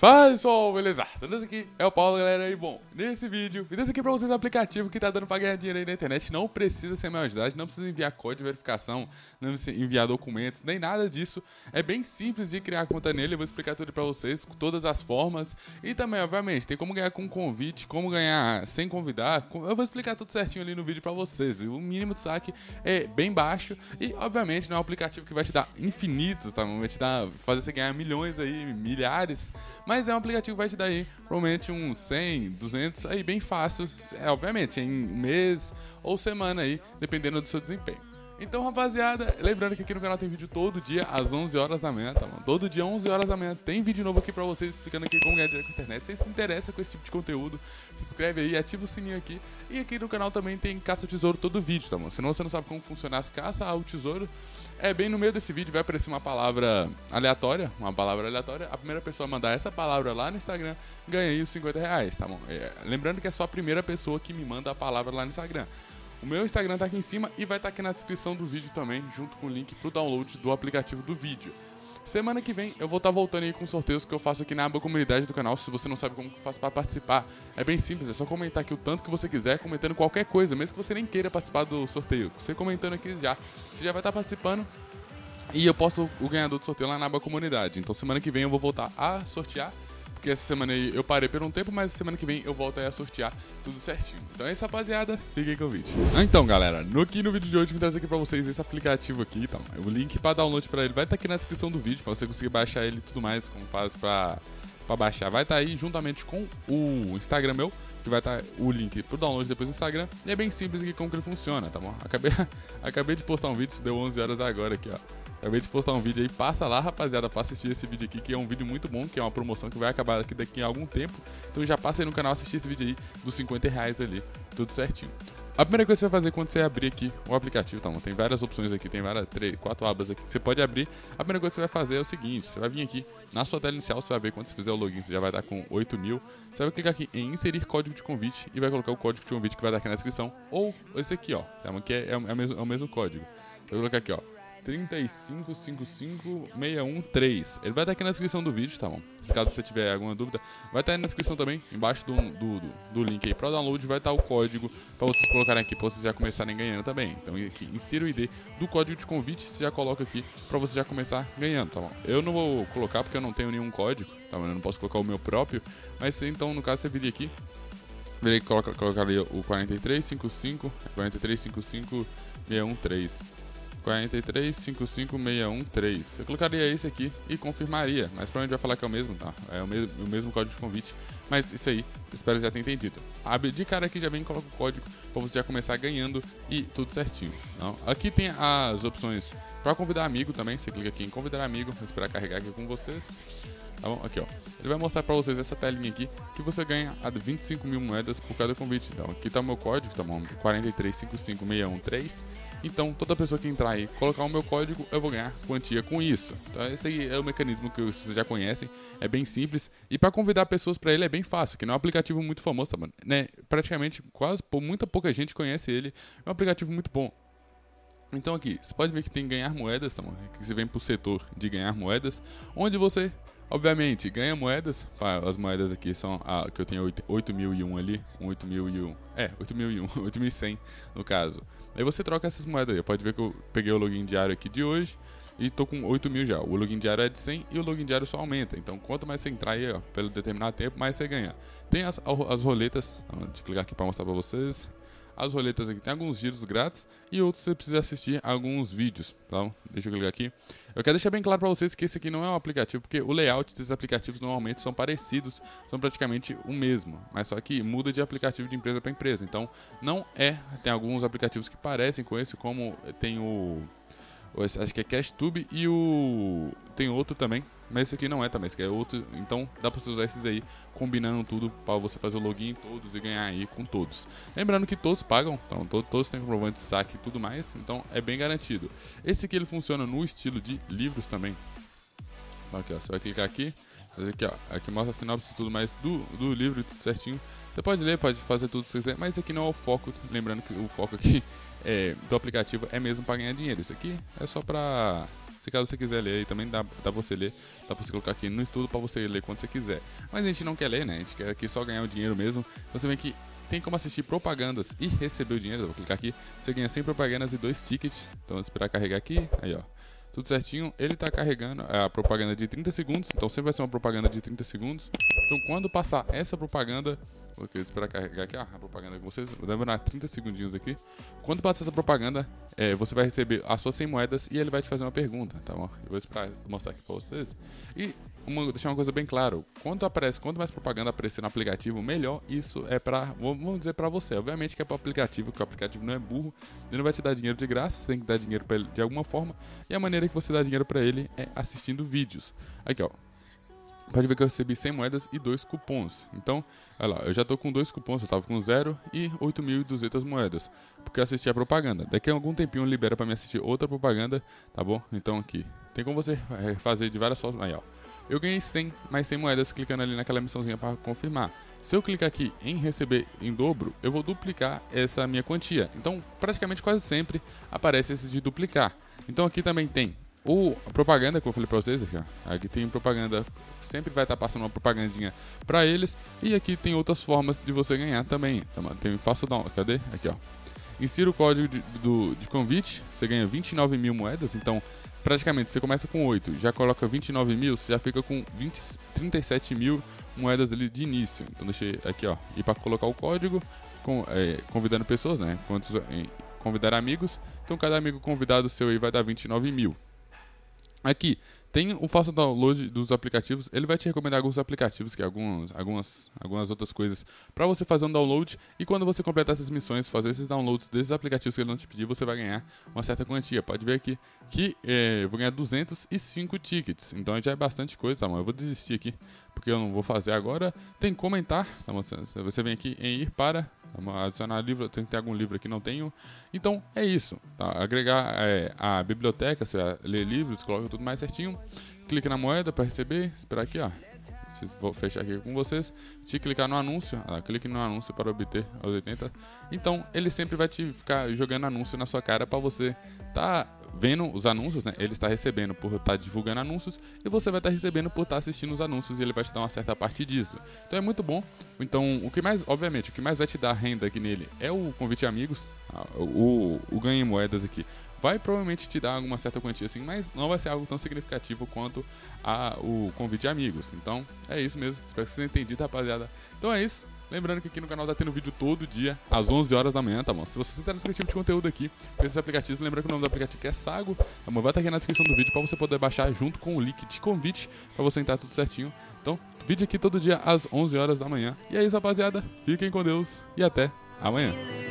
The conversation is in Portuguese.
Fala pessoal, beleza? Tudo isso aqui é o Paulo, galera, e bom, nesse vídeo aqui pra vocês um aplicativo que tá dando pra ganhar dinheiro aí na internet. Não precisa ser maior de idade, não precisa enviar código de verificação, não precisa enviar documentos, nem nada disso. É bem simples de criar conta nele, eu vou explicar tudo pra vocês, com todas as formas. E também, obviamente, tem como ganhar com convite, como ganhar sem convidar. Eu vou explicar tudo certinho ali no vídeo pra vocês. O mínimo de saque é bem baixo e, obviamente, não é um aplicativo que vai te dar infinitos, tá? Vai te dar, fazer você ganhar milhões aí, milhares. Mas é um aplicativo que vai te dar aí, provavelmente uns 100, 200, aí bem fácil, obviamente, em mês ou semana aí, dependendo do seu desempenho. Então, rapaziada, lembrando que aqui no canal tem vídeo todo dia às 11 horas da manhã, tá, mano? Todo dia, 11 horas da manhã, tem vídeo novo aqui pra vocês, explicando aqui como ganhar dinheiro com a internet. Se você se interessa com esse tipo de conteúdo, se inscreve aí, ativa o sininho aqui. E aqui no canal também tem caça ao tesouro todo vídeo, tá, mano? Senão você não sabe como funciona as caças ao tesouro. É bem no meio desse vídeo vai aparecer uma palavra aleatória, a primeira pessoa a mandar essa palavra lá no Instagram ganha aí os 50 reais, tá bom? Lembrando que é só a primeira pessoa que me manda a palavra lá no Instagram. O meu Instagram tá aqui em cima e vai estar aqui na descrição do vídeo também, junto com o link pro download do aplicativo do vídeo. Semana que vem eu vou estar voltando aí com sorteios que eu faço aqui na aba comunidade do canal. Se você não sabe como que eu faço para participar, é bem simples, é só comentar aqui o tanto que você quiser, comentando qualquer coisa, mesmo que você nem queira participar do sorteio. Você comentando aqui já, você já vai estar participando. E eu posto o ganhador do sorteio lá na aba comunidade. Então semana que vem eu vou voltar a sortear, porque essa semana aí eu parei por um tempo, mas semana que vem eu volto aí a sortear tudo certinho. Então é isso, rapaziada, fiquem com o vídeo. Então, galera, no vídeo de hoje eu vim trazer aqui pra vocês esse aplicativo aqui, tá? O link pra download pra ele vai estar aqui na descrição do vídeo, pra você conseguir baixar ele e tudo mais, como faz pra baixar. Vai estar aí juntamente com o Instagram meu, que vai estar o link pro download depois do Instagram. E é bem simples aqui como que ele funciona, tá bom? Acabei de postar um vídeo, deu 11 horas agora aqui, ó. Acabei de postar um vídeo aí, passa lá, rapaziada, pra assistir esse vídeo aqui, que é um vídeo muito bom, que é uma promoção que vai acabar daqui a algum tempo. Então já passa aí no canal assistir esse vídeo aí dos 50 reais ali, tudo certinho. A primeira coisa que você vai fazer quando você abrir aqui o aplicativo, tá bom? Tem várias opções aqui, tem várias, 4 abas aqui que você pode abrir. A primeira coisa que você vai fazer é o seguinte, você vai vir aqui na sua tela inicial, você vai ver quando você fizer o login, você já vai estar com 8 mil. Você vai clicar aqui em inserir código de convite e vai colocar o código de convite que vai estar aqui na descrição. Ou esse aqui, ó, que é o mesmo código. Eu vou colocar aqui, ó. 3555613. Ele vai estar aqui na descrição do vídeo, tá bom? Se caso você tiver alguma dúvida, vai estar aí na descrição também, embaixo do link aí para o download, vai estar o código para vocês colocarem aqui, para vocês já começarem ganhando também. Então aqui, insira o ID do código de convite, você já coloca aqui para você já começar ganhando, tá bom? Eu não vou colocar porque eu não tenho nenhum código, tá bom? Eu não posso colocar o meu próprio, mas então no caso você viria aqui, colocar ali o 4355613. 4355613. Eu colocaria esse aqui e confirmaria, mas provavelmente vai falar que é o mesmo, tá? É o mesmo código de convite, mas isso aí, espero que já tenha entendido. Abre de cara aqui, já vem e coloca o código para você já começar ganhando e tudo certinho. Então, aqui tem as opções para convidar amigo também, você clica aqui em convidar amigo, vou esperar carregar aqui com vocês. Tá bom? Aqui, ó. Ele vai mostrar pra vocês essa telinha aqui, que você ganha a 25 mil moedas por cada convite. Então, aqui tá o meu código, tá bom? 4355613. Então, toda pessoa que entrar aí, colocar o meu código, eu vou ganhar quantia com isso. Então, esse aí é o mecanismo que vocês já conhecem. É bem simples. E pra convidar pessoas pra ele é bem fácil, que não é um aplicativo muito famoso, tá bom? Né? Praticamente, muita pouca gente conhece ele. É um aplicativo muito bom. Então aqui, você pode ver que tem ganhar moedas, tá bom? Aqui você vem pro setor de ganhar moedas, onde você, obviamente, ganha moedas. As moedas aqui são que eu tenho 8.001 ali, 8.001, 8.100 no caso. Aí você troca essas moedas aí, pode ver que eu peguei o login diário aqui de hoje e tô com 8 mil já. O login diário é de 100 e o login diário só aumenta. Então quanto mais você entrar aí, ó, pelo determinado tempo, mais você ganha. Tem as roletas, deixa eu clicar aqui para mostrar para vocês. As roletas aqui tem alguns giros grátis e outros você precisa assistir alguns vídeos, tá? Deixa eu clicar aqui. Eu quero deixar bem claro para vocês que esse aqui não é um aplicativo, porque o layout desses aplicativos normalmente são parecidos, são praticamente o mesmo, mas só que muda de aplicativo de empresa para empresa. Então não é, tem alguns aplicativos que parecem com esse, como tem acho que é CashTube e tem outro também, mas esse aqui não é também, esse aqui é outro, então dá pra você usar esses aí, combinando tudo para você fazer o login em todos e ganhar aí com todos. Lembrando que todos pagam, então todos têm comprovante de saque e tudo mais, então é bem garantido. Esse aqui ele funciona no estilo de livros também. Então aqui, ó, você vai clicar aqui, aqui, ó, aqui mostra a sinopse e tudo mais do livro, tudo certinho. Você pode ler, pode fazer tudo que você quiser, mas esse aqui não é o foco, lembrando que o foco aqui do aplicativo é mesmo para ganhar dinheiro. Isso aqui é só para Se caso você quiser ler aí, também dá pra você ler. Dá pra você colocar aqui no estudo pra você ler quando você quiser. Mas a gente não quer ler, né? A gente quer aqui só ganhar o dinheiro mesmo. Então você vê que tem como assistir propagandas e receber o dinheiro. Eu vou clicar aqui. Você ganha 100 propagandas e 2 tickets. Então vamos esperar carregar aqui. Aí, ó. Tudo certinho, ele tá carregando a propaganda de 30 segundos, então sempre vai ser uma propaganda de 30 segundos. Então quando passar essa propaganda, vou esperar carregar aqui a propaganda com vocês, vou demorar 30 segundinhos aqui. Quando passar essa propaganda, você vai receber as suas 100 moedas e ele vai te fazer uma pergunta, tá bom? Eu vou esperar mostrar aqui pra vocês. E deixar uma coisa bem clara, quanto mais propaganda aparecer no aplicativo, melhor isso é pra, vamos dizer pra você. Obviamente que é pro aplicativo, porque o aplicativo não é burro, ele não vai te dar dinheiro de graça, você tem que dar dinheiro pra ele de alguma forma, e a maneira que você dá dinheiro pra ele é assistindo vídeos. Aqui, ó. Pode ver que eu recebi 100 moedas e 2 cupons. Então, olha lá, eu já tô com 2 cupons, eu tava com 0 e 8.200 moedas. Porque eu assisti a propaganda. Daqui a algum tempinho libera pra me assistir outra propaganda, tá bom? Então aqui, tem como você fazer de várias formas. Aí, ó. Eu ganhei 100 mais 100 moedas clicando ali naquela missãozinha para confirmar. Se eu clicar aqui em receber em dobro, eu vou duplicar essa minha quantia. Então, praticamente quase sempre aparece esse de duplicar. Então aqui também tem a propaganda, como eu falei pra vocês, aqui, ó. Aqui tem propaganda, sempre vai estar passando uma propagandinha pra eles. E aqui tem outras formas de você ganhar também. Tem faço down, cadê? Aqui, ó. Insira o código de convite, você ganha 29.000 moedas. Então, praticamente, você começa com 8, já coloca 29.000, você já fica com 37.000 moedas ali de início. Então, deixei aqui, ó. E para colocar o código, convidando pessoas, né? Convidar amigos. Então, cada amigo convidado seu aí vai dar 29.000. Aqui tem o faça download dos aplicativos, ele vai te recomendar alguns aplicativos, que é algumas outras coisas para você fazer um download, e quando você completar essas missões, fazer esses downloads desses aplicativos que ele não te pedir, você vai ganhar uma certa quantia. Pode ver aqui que eu vou ganhar 205 tickets, então já é bastante coisa, tá bom? Eu vou desistir aqui, porque eu não vou fazer agora. Tem comentar, tá bom? Você vem aqui em ir para... adicionar livro, tem que ter algum livro aqui, não tenho. Então é isso, tá? Agregar a biblioteca, você vai ler livros, coloca tudo mais certinho. Clique na moeda para receber, esperar aqui, ó. Vou fechar aqui com vocês. Se clicar no anúncio, clique no anúncio para obter os 80. Então ele sempre vai te ficar jogando anúncio na sua cara para você tá vendo os anúncios, né? Ele está recebendo por estar divulgando anúncios e você vai estar recebendo por estar assistindo os anúncios, e ele vai te dar uma certa parte disso. Então é muito bom. Então obviamente, o que mais vai te dar renda aqui nele é o convite amigos, o ganho em moedas aqui. Vai provavelmente te dar alguma certa quantia assim, mas não vai ser algo tão significativo quanto o convite amigos. Então é isso mesmo, espero que vocês tenham entendido, rapaziada. Então é isso. Lembrando que aqui no canal tá tendo vídeo todo dia, às 11 horas da manhã, tá bom? Se você se interessa nesse tipo de conteúdo aqui, com esses aplicativos, lembrando que o nome do aplicativo aqui é Sago, tá bom? Vai estar aqui na descrição do vídeo pra você poder baixar junto com o link de convite, pra você entrar tudo certinho. Então, vídeo aqui todo dia às 11 horas da manhã. E é isso, rapaziada. Fiquem com Deus e até amanhã.